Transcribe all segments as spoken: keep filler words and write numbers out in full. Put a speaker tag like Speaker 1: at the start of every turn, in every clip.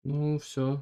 Speaker 1: Ну, все.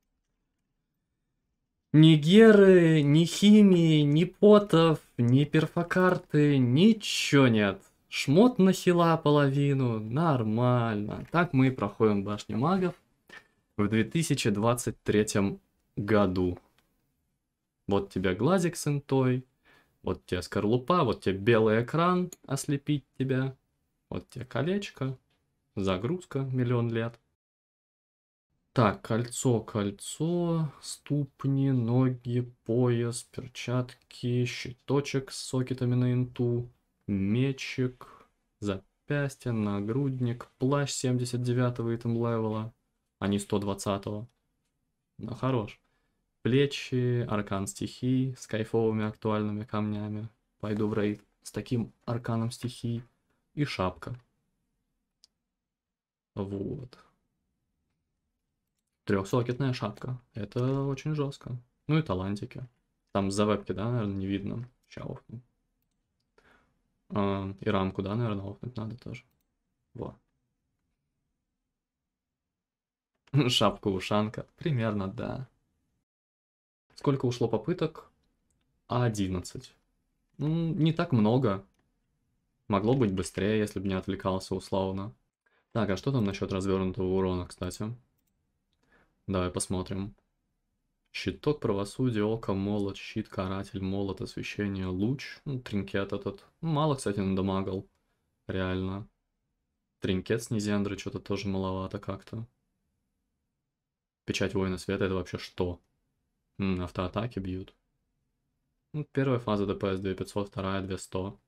Speaker 1: Ни геры, ни химии, ни потов, ни перфокарты, ничего нет. Шмот на хила половину, нормально. Так мы и проходим башни магов в две тысячи двадцать третьем году. Вот тебе глазик с интой, вот тебе скорлупа, вот тебе белый экран ослепить тебя, вот тебе колечко, загрузка миллион лет. Так, кольцо, кольцо, ступни, ноги, пояс, перчатки, щиточек с сокетами на инту, мечик, запястье, нагрудник, плащ семьдесят девятого итем левела, а не сто двадцатого. Ну, хорош. Плечи, аркан стихий с кайфовыми актуальными камнями. Пойду в рейд с таким арканом стихий. И шапка. Вот. Трехсокетная шапка. Это очень жестко. Ну и талантики. Там за вебки, да, наверное, не видно. Сейчас офну. А, и рамку, да, наверное, офнуть надо тоже. Во. Шапка-ушанка. Примерно, да. Сколько ушло попыток? одиннадцать. Ну, не так много. Могло быть быстрее, если бы не отвлекался условно. Так, а что там насчет развернутого урона, кстати? Давай посмотрим. Щиток правосудия, око, молот, щит, каратель, молот, освещение, луч. Ну, тринкет этот. Ну, мало, кстати, надамагал. Реально. Тринкет с Низендры что-то тоже маловато как-то. Печать воина света это вообще что? М, автоатаки бьют. Ну, первая фаза ДПС две тысячи пятьсот, вторая две тысячи сто.